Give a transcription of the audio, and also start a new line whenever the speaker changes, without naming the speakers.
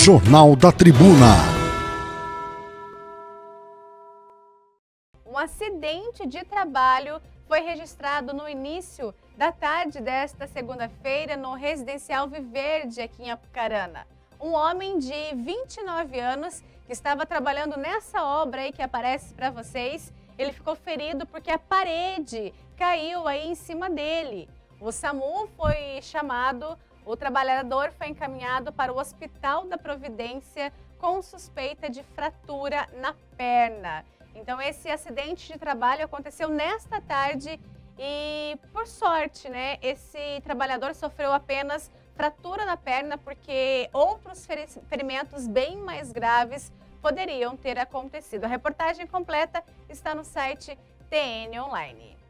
Jornal da Tribuna.
Um acidente de trabalho foi registrado no início da tarde desta segunda-feira no residencial Viverde, aqui em Apucarana. Um homem de 29 anos que estava trabalhando nessa obra aí que aparece para vocês, ele ficou ferido porque a parede caiu aí em cima dele. O SAMU foi chamado, o trabalhador foi encaminhado para o Hospital da Providência com suspeita de fratura na perna. Então esse acidente de trabalho aconteceu nesta tarde e, por sorte, né, esse trabalhador sofreu apenas fratura na perna porque outros ferimentos bem mais graves poderiam ter acontecido. A reportagem completa está no site TN Online.